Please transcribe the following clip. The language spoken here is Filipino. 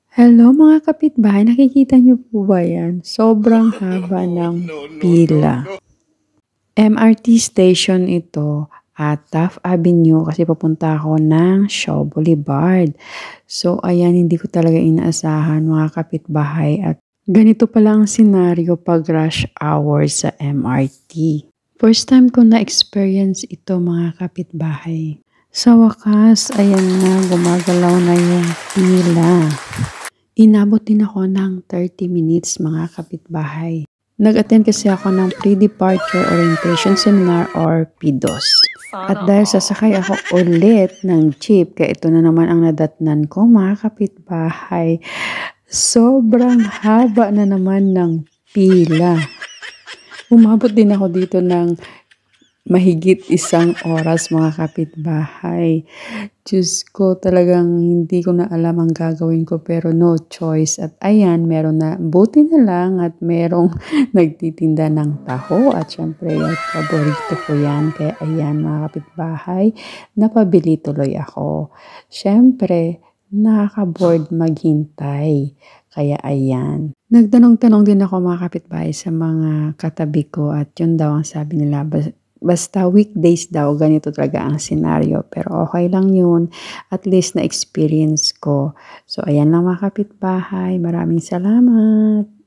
Hello mga kapitbahay, nakikita niyo po ba yan? Sobrang haba ng pila. MRT station ito at Taft Avenue kasi papunta ako ng Shaw Boulevard. So ayan, hindi ko talaga inaasahan mga kapitbahay at ganito pala ang senaryo pag rush hour sa MRT. First time ko na-experience ito mga kapitbahay. Sa wakas, ayan na, gumagalaw na yung pila. Inabot din ako ng 30 minutes mga kapitbahay. Nag-attend kasi ako ng Pre-Departure Orientation Seminar or PDOS. At dahil sasakay ako ulit ng jeep, kaya ito na naman ang nadatnan ko mga kapitbahay. Sobrang haba na naman ng pila. Umabot din ako dito ng mahigit 1 oras mga kapitbahay. Diyos ko, talagang hindi ko na alam ang gagawin ko pero no choice. At ayan, meron na, buti na lang at merong nagtitinda ng taho at syempre at paborito ko yan. Kaya ayan mga kapitbahay, napabili tuloy ako. Syempre, nakaka-board maghintay. Kaya ayan. Nagtanong-tanong din ako mga kapitbahay sa mga katabi ko at yun daw ang sabi nila, basta weekdays daw, ganito talaga ang senaryo. Pero okay lang yun. At least na-experience ko. So, ayan lang mga kapitbahay. Maraming salamat.